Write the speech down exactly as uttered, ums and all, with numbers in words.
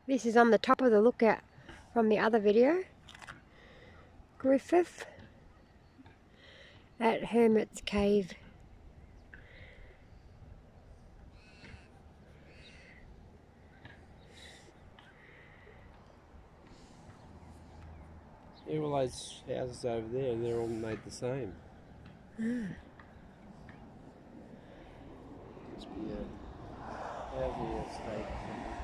This is on the top of the lookout from the other video. Griffith at Hermit's Cave. Yeah, well, those houses over there, they're all made the same. Mm. Must be a housing estate.